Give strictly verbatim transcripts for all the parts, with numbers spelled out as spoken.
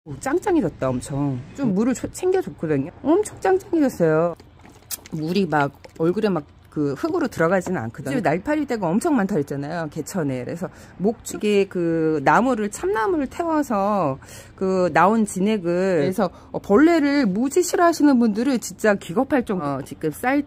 오, 짱짱해졌다. 엄청 좀 물을 챙겨줬거든요. 엄청 짱짱해졌어요. 물이 막 얼굴에 막 그 흙으로 들어가지는 않거든요. 날파리떼가 엄청 많다 했잖아요, 개천에. 그래서 목축에 그 나무를 참나무를 태워서 그 나온 진액을, 그래서 벌레를 무지 싫어하시는 분들은 진짜 기겁할 정도. 어, 지금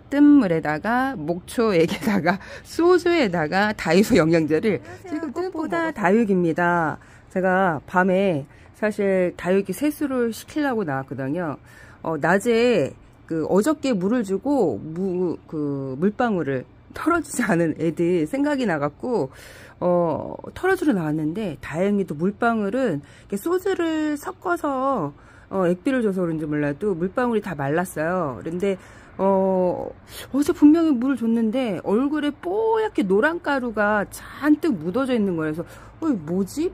쌀뜨물에다가 목초액에다가 소주에다가 다이소 영양제를 지금 뜻보다 다육입니다. 제가 밤에 사실 다육이 세수를 시키려고 나왔거든요. 어, 낮에 그 어저께 물을 주고 무, 그 물방울을 털어주지 않은 애들 생각이 나갖고 어, 털어주러 나왔는데, 다행히도 물방울은 소주를 섞어서 어, 액비를 줘서 그런지 몰라도 물방울이 다 말랐어요. 그런데 어, 어제 분명히 물을 줬는데 얼굴에 뽀얗게 노란 가루가 잔뜩 묻어져 있는 거예요. 그래서 어, 뭐지?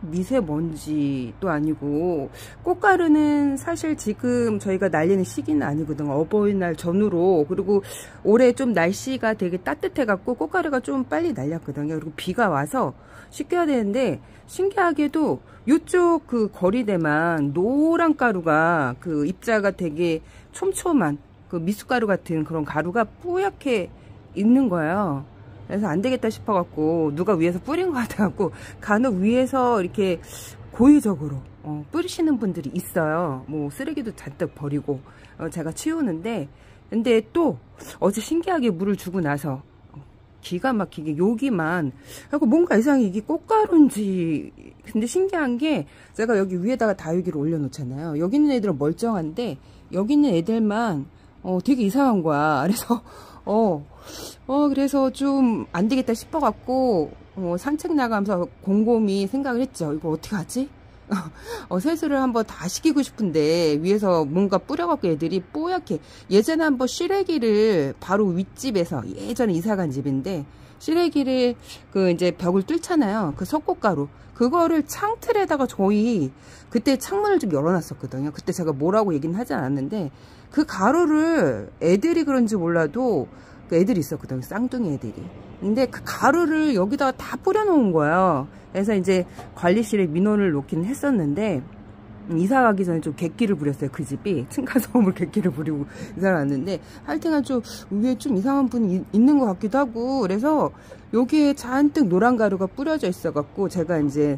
미세먼지도 아니고. 꽃가루는 사실 지금 저희가 날리는 시기는 아니거든요. 어버이날 전후로. 그리고 올해 좀 날씨가 되게 따뜻해 갖고 꽃가루가 좀 빨리 날렸거든요. 그리고 비가 와서 씻겨야 되는데, 신기하게도 이쪽 그 거리대만 노란 가루가, 그 입자가 되게 촘촘한 그 미숫가루 같은 그런 가루가 뿌옇게 있는 거예요. 그래서 안 되겠다 싶어갖고 누가 위에서 뿌린 것 같아갖고, 간혹 위에서 이렇게 고의적으로 어, 뿌리시는 분들이 있어요. 뭐 쓰레기도 잔뜩 버리고 어, 제가 치우는데, 근데 또 어제 신기하게 물을 주고 나서 기가 막히게 여기만 하고 뭔가 이상해. 이게 꽃가루인지. 근데 신기한 게, 제가 여기 위에다가 다육이를 올려놓잖아요. 여기 있는 애들은 멀쩡한데 여기 있는 애들만 어, 되게 이상한 거야. 그래서 어, 어 그래서 좀 안 되겠다 싶어갖고 어, 산책 나가면서 곰곰이 생각을 했죠. 이거 어떻게 하지? 어, 세수를 한번 다 시키고 싶은데 위에서 뭔가 뿌려갖고 애들이 뽀얗게. 예전에 한번 시래기를 바로 윗집에서, 예전에 이사간 집인데 시래기를 그 이제 벽을 뚫잖아요. 그 석고가루 그거를 창틀에다가, 저희 그때 창문을 좀 열어놨었거든요. 그때 제가 뭐라고 얘기는 하지 않았는데, 그 가루를 애들이 그런지 몰라도 그 애들이 있었거든요. 쌍둥이 애들이. 근데 그 가루를 여기다가 다 뿌려놓은 거예요. 그래서 이제 관리실에 민원을 놓기는 했었는데, 이사 가기 전에 좀 객기를 부렸어요. 그 집이 층간소음을 객기를 부리고 이사 갔는데, 하여튼간 좀 위에 좀 이상한 분이 있는 것 같기도 하고. 그래서 여기에 잔뜩 노란 가루가 뿌려져 있어 갖고 제가 이제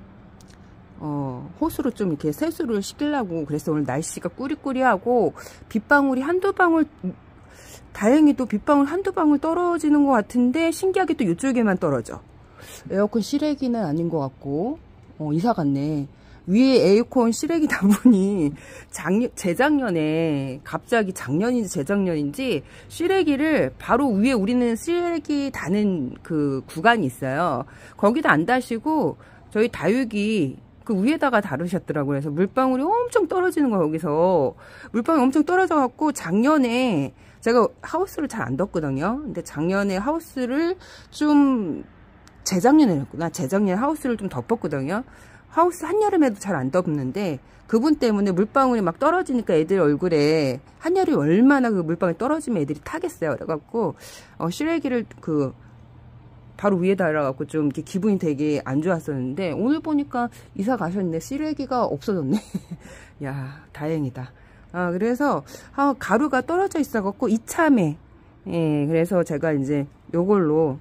어, 호수로 좀 이렇게 세수를 시키려고 그래서 오늘 날씨가 꾸리꾸리하고 빗방울이 한두 방울, 다행히도 빗방울 한두 방울 떨어지는 것 같은데, 신기하게 또 이쪽에만 떨어져. 에어컨 실외기는 아닌 것 같고. 어, 이사 갔네. 위에 에어컨 실외기 단분이 작년, 재작년에, 갑자기 작년인지 재작년인지 실외기를 바로 위에, 우리는 실외기 다는 그 구간이 있어요. 거기다 안 다시고 저희 다육이 그 위에다가 다루셨더라고요. 그래서 물방울이 엄청 떨어지는 거예요. 여기서 물방울이 엄청 떨어져 갖고, 작년에 제가 하우스를 잘 안 덮거든요. 근데 작년에 하우스를 좀, 재작년에 했구나. 재작년에 하우스를 좀 덮었거든요. 하우스 한여름에도 잘 안 덮는데, 그분 때문에 물방울이 막 떨어지니까 애들 얼굴에, 한여름에 얼마나 그 물방울이 떨어지면 애들이 타겠어요. 그래갖고 어, 실외기를 그 바로 위에 달아갖고 좀 이렇게 기분이 되게 안 좋았었는데, 오늘 보니까 이사 가셨는데 실외기가 없어졌네. 야, 다행이다. 아, 그래서 아, 가루가 떨어져 있어갖고 이참에, 예, 그래서 제가 이제 요걸로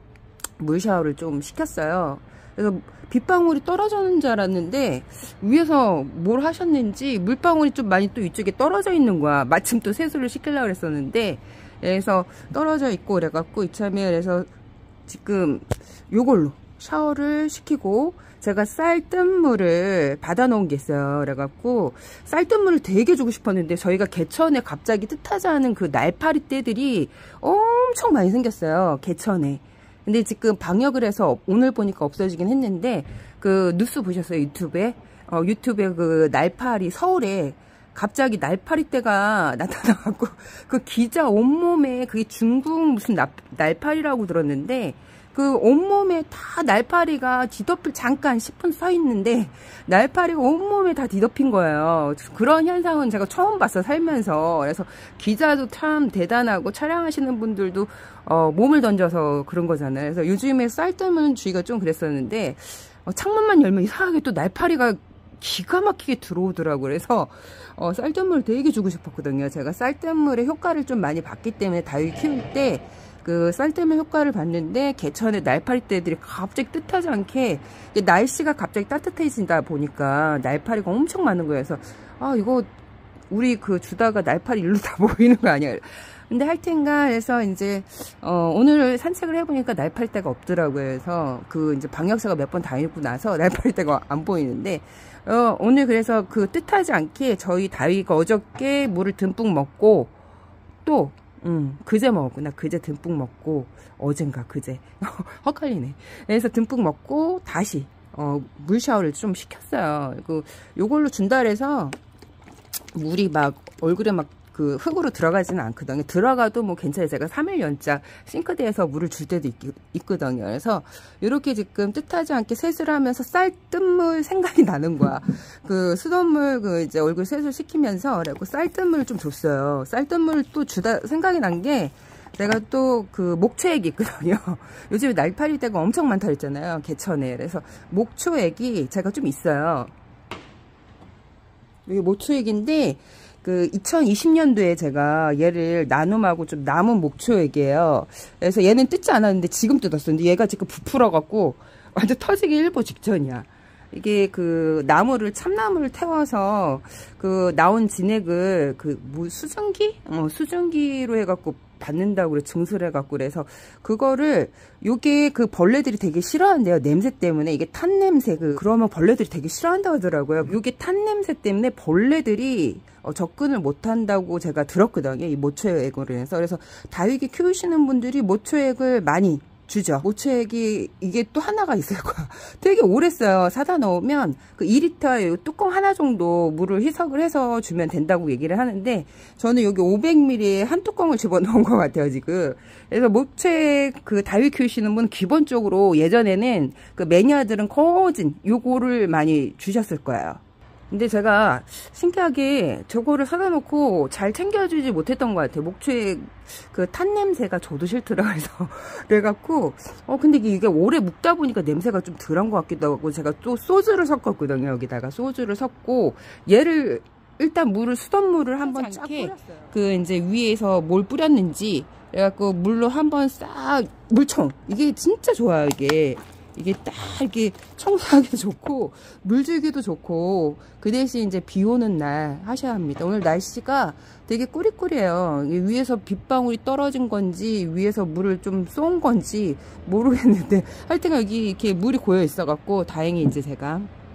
물 샤워를 좀 시켰어요. 그래서 빗방울이 떨어졌는 줄 알았는데, 위에서 뭘 하셨는지 물방울이 좀 많이 또 이쪽에 떨어져 있는 거야. 마침 또 세수를 시키려고 그랬었는데, 그래서 떨어져 있고 그래갖고 이참에, 그래서 지금 요걸로 샤워를 시키고, 제가 쌀뜨물을 받아 놓은 게 있어요. 그래갖고 쌀뜨물을 되게 주고 싶었는데, 저희가 개천에 갑자기 뜻하지 않은 그 날파리 떼들이 엄청 많이 생겼어요. 개천에. 근데 지금 방역을 해서 오늘 보니까 없어지긴 했는데, 그 뉴스 보셨어요? 유튜브에? 어, 유튜브에 그 날파리, 서울에 갑자기 날파리 떼가 나타나갖고, 그 기자 온몸에, 그게 중국 무슨 나, 날파리라고 들었는데, 그 온몸에 다 날파리가 뒤덮일, 잠깐 십 분 서 있는데 날파리가 온몸에 다 뒤덮인 거예요. 그런 현상은 제가 처음 봤어, 살면서. 그래서 기자도 참 대단하고, 촬영하시는 분들도 어, 몸을 던져서 그런 거잖아요. 그래서 요즘에 쌀뜨문 주의가 좀 그랬었는데, 어, 창문만 열면 이상하게 또 날파리가 기가 막히게 들어오더라고요. 그래서 어, 쌀뜨물 되게 주고 싶었거든요. 제가 쌀뜨물의 효과를 좀 많이 봤기 때문에 다육이 키울 때 그 쌀뜨물 효과를 봤는데 개천에 날파리 떼들이 갑자기 뜻하지 않게 날씨가 갑자기 따뜻해진다 보니까 날파리가 엄청 많은 거예요. 그래서 아 이거 우리 그 주다가 날파리 일로 다 모이는 거 아니야. 근데 할텐가 해서 이제 어 오늘 산책을 해보니까 날파리 떼가 없더라고요. 그래서 그 이제 방역사가 몇 번 다니고 나서 날파리 떼가 안 보이는데 어 오늘 그래서 그 뜻하지 않게 저희 다육이가 어저께 물을 듬뿍 먹고 또 음, 그제 먹었구나. 그제 듬뿍 먹고 어젠가 그제 헛갈리네. 그래서 듬뿍 먹고 다시 어, 물 샤워를 좀 시켰어요. 그 요걸로 준다 그래서 물이 막 얼굴에 막 그 흙으로 들어가지는 않거든요. 들어가도 뭐 괜찮아요. 제가 삼 일 연짝 싱크대에서 물을 줄 때도 있, 있거든요. 그래서 이렇게 지금 뜻하지 않게 세수를 하면서 쌀뜨물 생각이 나는 거야. 그 수돗물 그 이제 얼굴 세수 시키면서 그래갖고 쌀뜨물 좀 줬어요. 쌀뜨물 또 주다 생각이 난 게 내가 또 그 목초액이 있거든요. 요즘에 날파리 떼가 엄청 많다 그랬잖아요. 개천에. 그래서 목초액이 제가 좀 있어요. 이게 목초액인데 그 이천이십 년도에 제가 얘를 나눔하고 좀 남은 목초액이에요. 그래서 얘는 뜯지 않았는데 지금 뜯었어. 근데 얘가 지금 부풀어 갖고 완전 터지기 일보 직전이야. 이게 그 나무를 참나무를 태워서 그 나온 진액을 그 뭐 수증기? 어, 수증기로 해갖고 받는다고 그래. 증수를 해갖고 그래서 그거를 요게 그 벌레들이 되게 싫어한대요. 냄새 때문에 이게 탄 냄새 그 그러면 벌레들이 되게 싫어한다고 하더라고요. 요게 탄 냄새 때문에 벌레들이 어, 접근을 못한다고 제가 들었거든요. 이 모초액으로 해서 그래서 다육이 키우시는 분들이 모초액을 많이 주죠. 모초액이 이게 또 하나가 있을 거야. 되게 오래 써요. 사다 넣으면 그 이 리터에 뚜껑 하나 정도 물을 희석을 해서 주면 된다고 얘기를 하는데 저는 여기 오백 밀리리터에 한 뚜껑을 집어넣은 것 같아요 지금. 그래서 모초액 그 다육이 키우시는 분 기본적으로 예전에는 그 매니아들은 거진 요거를 많이 주셨을 거예요. 근데 제가 신기하게 저거를 사다 놓고 잘 챙겨주지 못했던 것 같아요. 목초에 그 탄 냄새가 저도 싫더라. 그래서 그래갖고 어 근데 이게 오래 묵다 보니까 냄새가 좀 덜한 것 같기도 하고 제가 또 소주를 섞었거든요. 여기다가 소주를 섞고 얘를 일단 물을 수돗물을 한번 쫙 뿌렸어요. 그 이제 위에서 뭘 뿌렸는지 그래갖고 물로 한번 싹 물총 이게 진짜 좋아요. 이게 이게 딱 이렇게 청소하기도 좋고 물 주기도 좋고 그 대신 이제 비 오는 날 하셔야 합니다. 오늘 날씨가 되게 꾸리꾸리해요. 위에서 빗방울이 떨어진 건지 위에서 물을 좀 쏜 건지 모르겠는데 하여튼 여기 이렇게 물이 고여 있어 갖고 다행히 이제 제가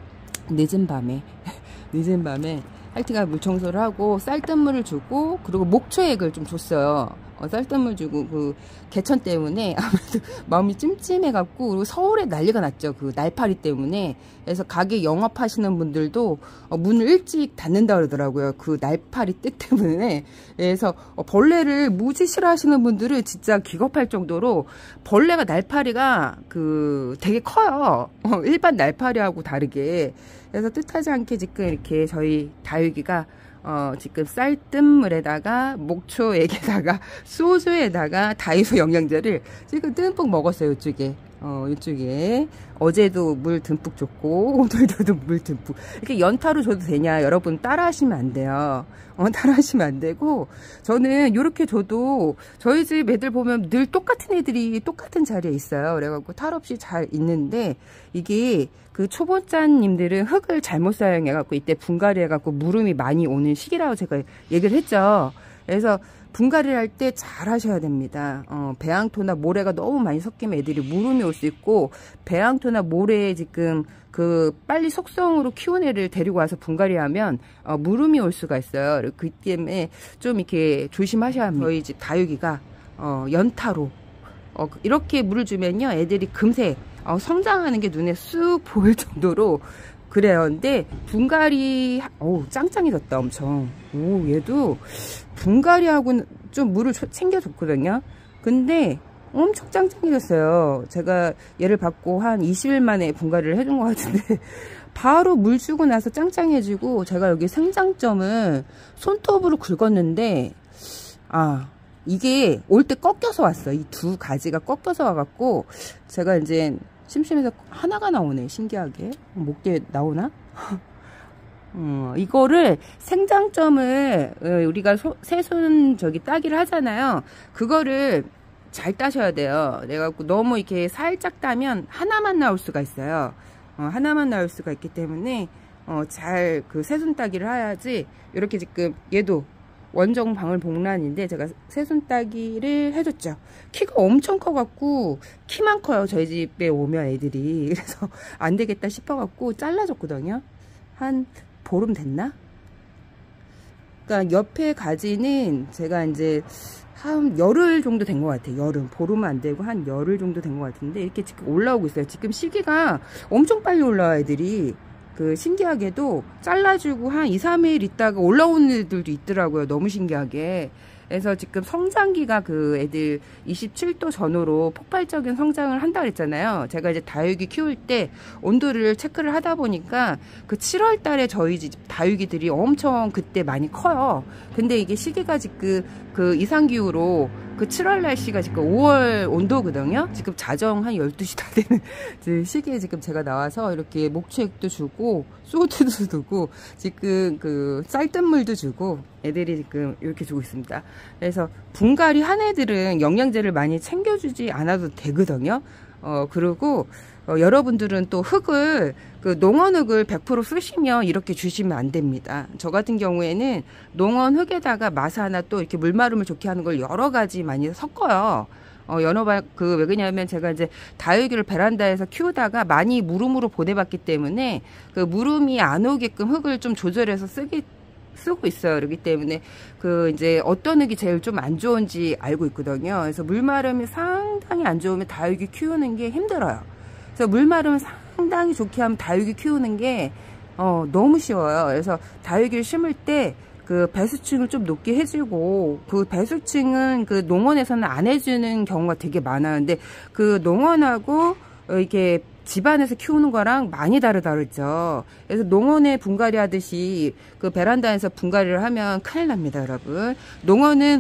늦은 밤에 늦은 밤에 하여튼간 물 청소를 하고 쌀뜨물을 주고 그리고 목초액을 좀 줬어요. 어, 쌀뜨물 주고 그 개천 때문에 아무래도 마음이 찜찜해갖고 그리고 서울에 난리가 났죠. 그 날파리 때문에. 그래서 가게 영업하시는 분들도 어, 문을 일찍 닫는다 그러더라고요. 그 날파리 떼 때문에. 그래서 어, 벌레를 무지 싫어하시는 분들은 진짜 기겁할 정도로 벌레가 날파리가 그 되게 커요. 어, 일반 날파리하고 다르게. 그래서 뜻하지 않게 지금 이렇게 저희 다육이가 어, 지금 쌀뜨물에다가 목초액에다가 소주에다가 다이소 영양제를 지금 듬뿍 먹었어요. 이쪽에 어, 이쪽에 어제도 물 듬뿍 줬고 오늘도 물 듬뿍 이렇게 연타로 줘도 되냐 여러분 따라 하시면 안 돼요. 어, 따라 하시면 안 되고 저는 이렇게 줘도 저희 집 애들 보면 늘 똑같은 애들이 똑같은 자리에 있어요. 그래갖고 탈 없이 잘 있는데 이게 그 초보자님들은 흙을 잘못 사용해갖고 이때 분갈이 해갖고 물음이 많이 오는 시기라고 제가 얘기를 했죠. 그래서 분갈이를 할 때 잘 하셔야 됩니다. 어, 배양토나 모래가 너무 많이 섞이면 애들이 물음이 올 수 있고 배양토나 모래에 지금 그 빨리 속성으로 키운 애를 데리고 와서 분갈이하면 어, 물음이 올 수가 있어요. 그 때문에 좀 이렇게 조심하셔야 합니다. 저희 집 다육이가 어, 연타로 어, 이렇게 물을 주면요 애들이 금세 어, 성장하는 게 눈에 쑥 보일 정도로 그래요. 근데 분갈이 어우 짱짱해졌다 엄청. 오 얘도 분갈이하고는 좀 물을 챙겨줬거든요. 근데 엄청 짱짱해졌어요. 제가 얘를 받고 한 이십 일 만에 분갈이를 해준 것 같은데 바로 물 주고 나서 짱짱해지고 제가 여기 생장점을 손톱으로 긁었는데 아 이게 올 때 꺾여서 왔어. 이 두 가지가 꺾여서 와갖고 제가 이제 심심해서 하나가 나오네. 신기하게 목 뒤에 나오나? 어, 이거를 생장점을 우리가 소, 새순 저기 따기를 하잖아요. 그거를 잘 따셔야 돼요. 내가 너무 이렇게 살짝 따면 하나만 나올 수가 있어요. 어, 하나만 나올 수가 있기 때문에 어, 잘 그 새순 따기를 해야지. 이렇게 지금 얘도 원정 방울복란인데 제가 새순 따기를 해줬죠. 키가 엄청 커갖고 키만 커요. 저희 집에 오면 애들이. 그래서 안 되겠다 싶어갖고 잘라줬거든요. 한 보름 됐나? 그러니까 옆에 가지는 제가 이제 한 열흘 정도 된 것 같아요. 여름. 보름은 안 되고 한 열흘 정도 된 것 같은데 이렇게 지금 올라오고 있어요. 지금 시기가 엄청 빨리 올라와 애들이. 그 신기하게도 잘라주고 한 이, 삼 일 있다가 올라오는 애들도 있더라고요. 너무 신기하게. 그래서 지금 성장기가 그 애들 이십칠 도 전후로 폭발적인 성장을 한다 그랬잖아요. 제가 이제 다육이 키울 때 온도를 체크를 하다 보니까 그 칠월 달에 저희 집 다육이들이 엄청 그때 많이 커요. 근데 이게 시기가 지금 그 이상기후로 그 칠월 날씨가 지금 오월 온도거든요. 지금 자정 한 열두 시 다 되는 시기에 지금 제가 나와서 이렇게 목초액도 주고 소주도 주고 지금 그 쌀뜨물도 주고 애들이 지금 이렇게 주고 있습니다. 그래서 분갈이 한 애들은 영양제를 많이 챙겨주지 않아도 되거든요. 어 그리고 어, 여러분들은 또 흙을 그 농원흙을 백 퍼센트 쓰시면 이렇게 주시면 안 됩니다. 저 같은 경우에는 농원흙에다가 마사나 또 이렇게 물마름을 좋게 하는 걸 여러 가지 많이 섞어요. 어, 연어발, 그, 왜 그러냐면 제가 이제 다육이를 베란다에서 키우다가 많이 무름으로 보내봤기 때문에 그 무름이 안 오게끔 흙을 좀 조절해서 쓰기, 쓰고 있어요. 그렇기 때문에 그 이제 어떤 흙이 제일 좀 안 좋은지 알고 있거든요. 그래서 물마름이 상당히 안 좋으면 다육이 키우는 게 힘들어요. 그래서 물마름을 상당히 좋게 하면 다육이 키우는 게 어, 너무 쉬워요. 그래서 다육이를 심을 때 그 배수층을 좀 높게 해주고 그 배수층은 그 농원에서는 안 해주는 경우가 되게 많아요. 근데 그 농원하고 이렇게 집안에서 키우는 거랑 많이 다르다 그랬죠. 그래서 농원에 분갈이 하듯이 그 베란다에서 분갈이를 하면 큰일 납니다, 여러분. 농원은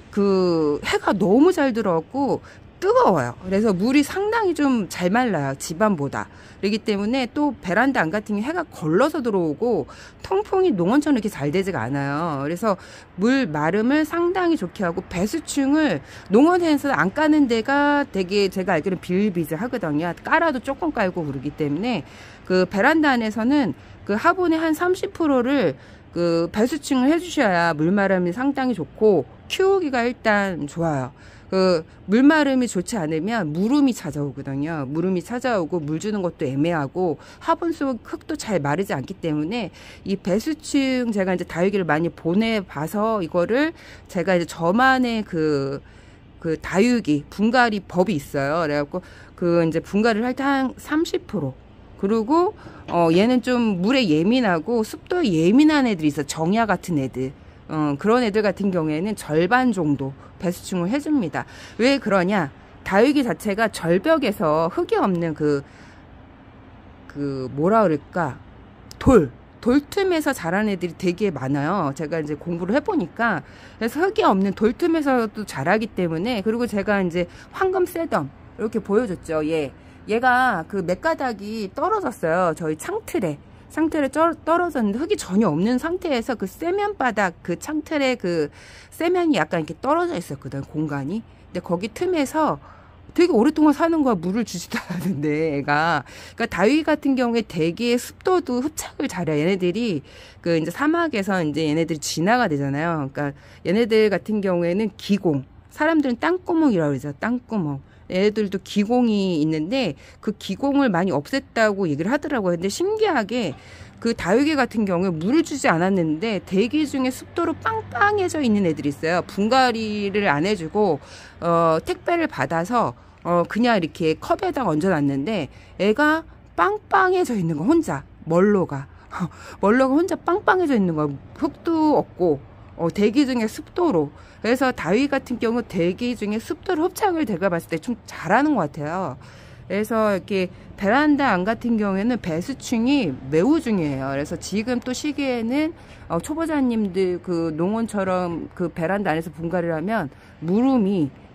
그 해가 너무 잘 들어왔고 뜨거워요. 그래서 물이 상당히 좀 잘 말라요. 집안보다. 그렇기 때문에 또 베란다 안 같은 게 해가 걸러서 들어오고 통풍이 농원처럼 이렇게 잘 되지가 않아요. 그래서 물 마름을 상당히 좋게 하고 배수층을 농원에서 안 까는 데가 되게 제가 알기로는 비일비재하거든요. 깔아도 조금 깔고 그러기 때문에 그 베란다 안에서는 그 화분의 한 삼십 퍼센트를 그 배수층을 해주셔야 물마름이 상당히 좋고 키우기가 일단 좋아요. 그 물마름이 좋지 않으면 무름이 찾아오거든요. 무름이 찾아오고 물 주는 것도 애매하고 화분 속 흙도 잘 마르지 않기 때문에 이 배수층 제가 이제 다육이를 많이 보내봐서 이거를 제가 이제 저만의 그, 그 다육이 분갈이 법이 있어요. 그래갖고 그 이제 분갈이를 할 때 한 삼십 퍼센트 그리고 어 얘는 좀 물에 예민하고 습도에 예민한 애들이 있어. 정야 같은 애들. 어, 그런 애들 같은 경우에는 절반 정도 배수층을 해줍니다. 왜 그러냐? 다육이 자체가 절벽에서 흙이 없는 그, 그, 뭐라 그럴까? 돌. 돌틈에서 자란 애들이 되게 많아요. 제가 이제 공부를 해보니까. 그래서 흙이 없는 돌틈에서도 자라기 때문에, 그리고 제가 이제 황금 쇠덤, 이렇게 보여줬죠. 얘. 얘가 그 맥가닥이 떨어졌어요. 저희 창틀에. 창틀에 떨어졌는데 흙이 전혀 없는 상태에서 그 쇠면 바닥 그 창틀에 그 쇠면이 약간 이렇게 떨어져 있었거든, 공간이. 근데 거기 틈에서 되게 오랫동안 사는 거야. 물을 주지도 않았는데 애가. 그러니까 다육이 같은 경우에 되게 습도도 흡착을 잘해. 얘네들이 그 이제 사막에서 이제 얘네들이 진화가 되잖아요. 그러니까 얘네들 같은 경우에는 기공, 사람들은 땅구멍이라고 그러죠. 땅구멍. 얘네들도 기공이 있는데 그 기공을 많이 없앴다고 얘기를 하더라고요. 근데 신기하게 그 다육이 같은 경우에 물을 주지 않았는데 대기 중에 습도로 빵빵해져 있는 애들이 있어요. 분갈이를 안 해주고 어, 택배를 받아서 어, 그냥 이렇게 컵에다 얹어놨는데 애가 빵빵해져 있는 거 혼자 멀로가 멀로가 혼자 빵빵해져 있는 거. 흙도 없고 어, 대기 중에 습도로. 그래서 다육이 같은 경우 대기 중에 습도를 흡착을 제가 봤을 때 좀 잘하는 것 같아요. 그래서 이렇게 베란다 안 같은 경우에는 배수층이 매우 중요해요. 그래서 지금 또 시기에는 어, 초보자님들 그 농원처럼 그 베란다 안에서 분갈이를 하면 무름이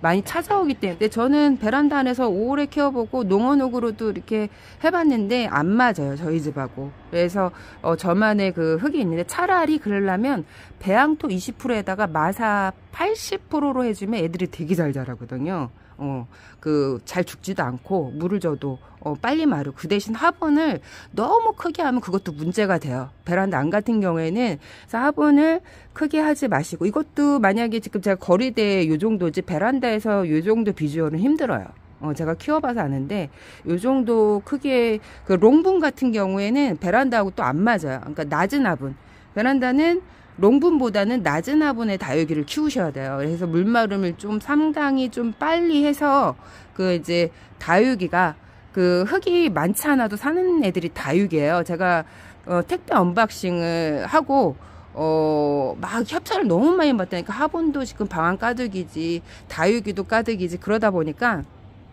많이 찾아오기 때문에 저는 베란다 안에서 오래 키워보고 농원옥으로도 이렇게 해봤는데 안 맞아요, 저희 집하고. 그래서 어, 저만의 그 흙이 있는데 차라리 그러려면 배양토 이십 퍼센트에다가 마사 팔십 퍼센트로 해주면 애들이 되게 잘 자라거든요. 어, 그, 잘 죽지도 않고, 물을 줘도, 어, 빨리 마르고, 그 대신 화분을 너무 크게 하면 그것도 문제가 돼요. 베란다 안 같은 경우에는, 그래서 화분을 크게 하지 마시고, 이것도 만약에 지금 제가 거리대에 요 정도지, 베란다에서 요 정도 비주얼은 힘들어요. 어, 제가 키워봐서 아는데, 요 정도 크게, 그 롱분 같은 경우에는 베란다하고 또 안 맞아요. 그러니까 낮은 화분. 베란다는 롱분보다는 낮은 화분의 다육이를 키우셔야 돼요. 그래서 물마름을 좀 상당히 좀 빨리 해서 그 이제 다육이가 그 흙이 많지 않아도 사는 애들이 다육이에요. 제가 어, 택배 언박싱을 하고 어, 막 협찬을 너무 많이 받다니까 화분도 지금 방안 가득이지 다육이도 가득이지 그러다 보니까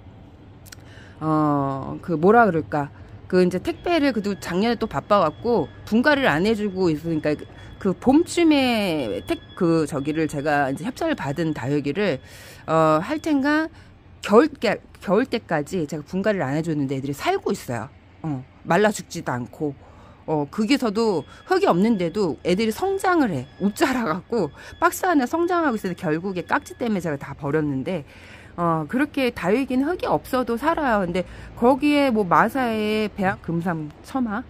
어, 그 뭐라 그럴까 그 이제 택배를 그래도 작년에 또 바빠갖고 분갈이를 안 해주고 있으니까 그 봄쯤에 택 그 저기를 제가 이제 협찬을 받은 다육이를 어 할 텐가 겨울 때 겨울 때까지 제가 분갈이를 안 해줬는데 애들이 살고 있어요. 어 말라 죽지도 않고 어 거기서도 흙이 없는데도 애들이 성장을 해. 옷 자라갖고 박스 안에 성장하고 있어서 결국에 깍지 때문에 제가 다 버렸는데 어 그렇게 다육이는 흙이 없어도 살아요. 근데 거기에 뭐 마사에 배양 금삼 첨화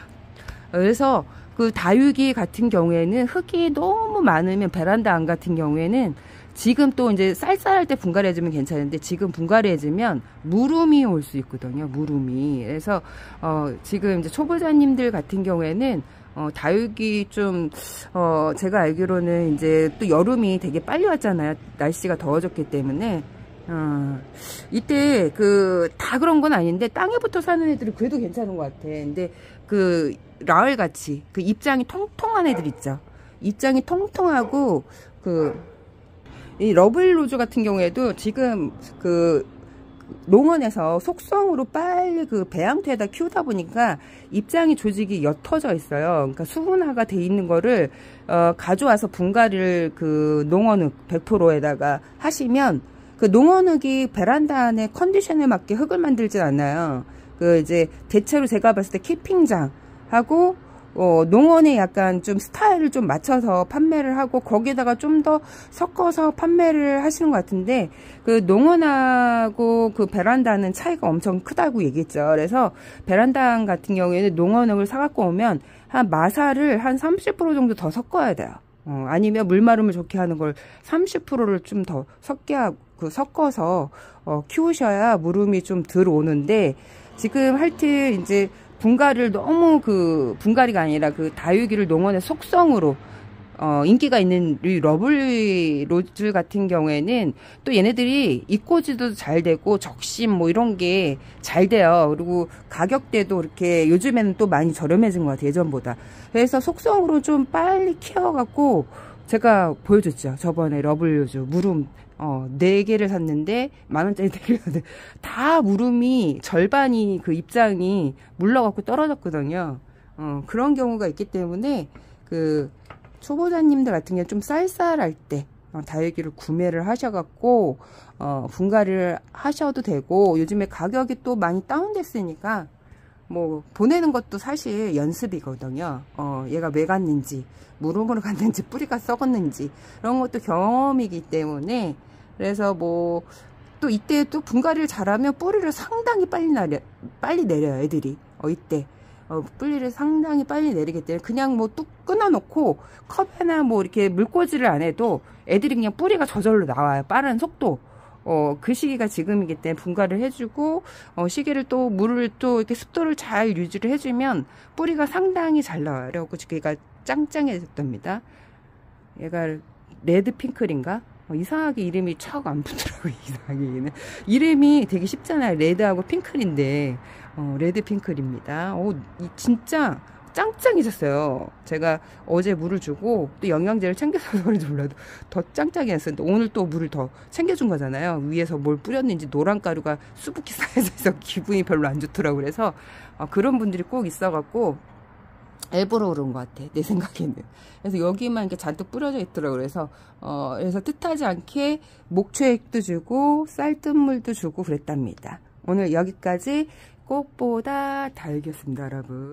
그래서 그 다육이 같은 경우에는 흙이 너무 많으면 베란다 안 같은 경우에는 지금 또 이제 쌀쌀할 때 분갈이 해주면 괜찮은데 지금 분갈이 해주면 무름이 올 수 있거든요. 무름이. 그래서 어 지금 이제 초보자님들 같은 경우에는 어 다육이 좀 어 제가 알기로는 이제 또 여름이 되게 빨리 왔잖아요. 날씨가 더워졌기 때문에 어 이때 그 다 그런 건 아닌데 땅에 붙어 사는 애들이 그래도 괜찮은 것 같아. 근데 그 라을 같이 그 입장이 통통한 애들 있죠. 입장이 통통하고 그 이 러블로즈 같은 경우에도 지금 그 농원에서 속성으로 빨리 그 배양토에다 키우다 보니까 입장이 조직이 옅어져 있어요. 그러니까 수분화가 돼 있는 거를 어 가져와서 분갈이를 그 농원흙 백 퍼센트에다가 하시면 그 농원흙이 베란다 안에 컨디션에 맞게 흙을 만들진 않아요. 그 이제 대체로 제가 봤을 때 키핑장 하고 어, 농원에 약간 좀 스타일을 좀 맞춰서 판매를 하고 거기다가 좀 더 섞어서 판매를 하시는 것 같은데 그 농원하고 그 베란다는 차이가 엄청 크다고 얘기했죠. 그래서 베란다 같은 경우에는 농원흙을 사갖고 오면 한 마사를 한 삼십 퍼센트 정도 더 섞어야 돼요. 어, 아니면 물마름을 좋게 하는 걸 삼십 퍼센트를 좀 더 섞게 하고 그 섞어서 어, 키우셔야 무름이 좀 덜 오는데 지금 하여튼 이제 분갈이를 너무 그 분갈이가 아니라 그 다육이를 농원의 속성으로 어 인기가 있는 이 러블로즈 같은 경우에는 또 얘네들이 입꼬지도 잘 되고 적심 뭐 이런 게 잘 돼요. 그리고 가격대도 이렇게 요즘에는 또 많이 저렴해진 것 같아요. 예전보다. 그래서 속성으로 좀 빨리 키워갖고 제가 보여줬죠. 저번에 러블로즈 무름 어, 네 개를 샀는데, 만 원짜리 네 개를 샀는데, 다 무름이, 절반이 그 입장이 물러갖고 떨어졌거든요. 어, 그런 경우가 있기 때문에, 그, 초보자님들 같은 경우 좀 쌀쌀할 때, 어, 다육이를 구매를 하셔갖고, 어, 분갈이를 하셔도 되고, 요즘에 가격이 또 많이 다운됐으니까, 뭐, 보내는 것도 사실 연습이거든요. 어, 얘가 왜 갔는지, 무름으로 갔는지, 뿌리가 썩었는지, 그런 것도 경험이기 때문에, 그래서 뭐 또 이때 또 분갈이를 잘하면 뿌리를 상당히 빨리 내려 빨리 내려요 애들이. 어 이때 어, 뿌리를 상당히 빨리 내리기 때문에 그냥 뭐 뚝 끊어놓고 컵에나 뭐 이렇게 물꽂이를 안 해도 애들이 그냥 뿌리가 저절로 나와요. 빠른 속도. 어 그 시기가 지금이기 때문에 분갈이를 해주고 어 시기를 또 물을 또 이렇게 습도를 잘 유지를 해주면 뿌리가 상당히 잘 나와요. 그래갖고 얘가 짱짱해졌답니다. 얘가 레드 핑클인가? 어, 이상하게 이름이 척 안 붙더라고요. 이상하게 얘는. 이름이 되게 쉽잖아요. 레드하고 핑클인데 어, 레드 핑클입니다. 어, 이 진짜 짱짱해졌어요. 제가 어제 물을 주고 또 영양제를 챙겨서 그런지 몰라도 더 짱짱해졌어요. 오늘 또 물을 더 챙겨준 거잖아요. 위에서 뭘 뿌렸는지 노란 가루가 수북히 쌓여져 있어 기분이 별로 안 좋더라고요. 그래서 어, 그런 분들이 꼭 있어갖고 일부러 그런 것 같아, 내 생각에는. 그래서 여기만 이렇게 잔뜩 뿌려져 있더라고요. 그래서 어 그래서 뜻하지 않게 목초액도 주고 쌀뜨물도 주고 그랬답니다. 오늘 여기까지 꽃보다 달걀이었습니다, 여러분.